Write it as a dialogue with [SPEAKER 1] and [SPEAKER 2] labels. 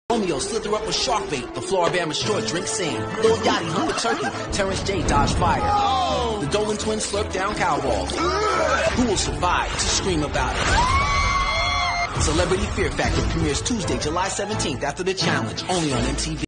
[SPEAKER 1] Romeo slither up with shark bait. The Floribama short drink sing. Lil Yachty hump a turkey. Terrence J dodge fire. The Dolan twins slurp down cow balls. Who will survive to scream about it? Celebrity Fear Factor premieres Tuesday, July 17th after the challenge, only on MTV.